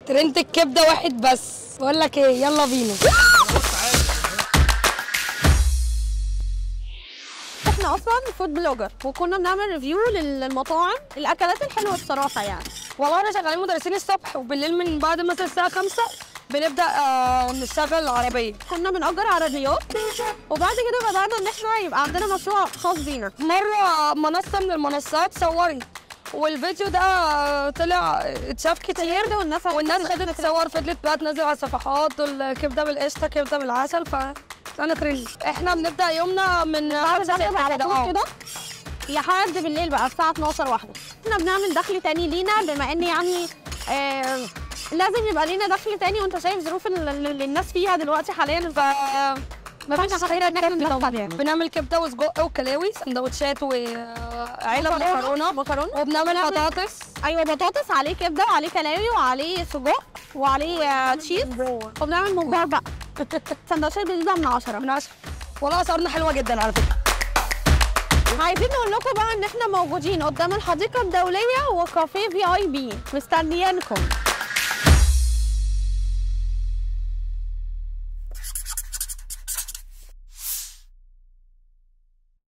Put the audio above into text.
ترند الكبده واحد بس، بقول لك ايه، يلا بينا. احنا اصلا فود بلوجر وكنا بنعمل ريفيو للمطاعم، الاكلات الحلوه الصراحه يعني. والله احنا شغالين مدرسين الصبح، وبالليل من بعد مثلا الساعه 5 بنبدا نشتغل العربيه. كنا بنأجر عربيات، وبعد كده بدأنا ان احنا يبقى عندنا مشروع خاص بينا. مره منصه من المنصات صورت، والفيديو ده طلع اتشاف كتير، والناس خدت تصور، فضلت بقى تنزل على الصفحات الكبده بالقشطه، كبده بالعسل، انا ترند. احنا بنبدا يومنا من بعد الظهر على طول كده لحد بالليل بقى الساعه 12 واحده. احنا بنعمل دخل تاني لينا، بما ان يعني لازم يبقى لينا دخل تاني، وانت شايف ظروف اللي الناس فيها دلوقتي حاليا، ف ما فيش غير ان احنا بنعمل كبده وسجق وكلاوي، سندوتشات وعلب مكرونه، وبنعمل بطاطس. ايوه بطاطس عليه كبده وعليه كلاوي وعليه سجق وعليه تشيز، وبنعمل ممبار بقى. سندوتشات بنبدا من 10 من 10. والله اسعارنا حلوه جدا على فكره. عايزين نقول لكم بقى ان احنا موجودين قدام الحديقه الدوليه وكافيه VIP، مستنيينكم.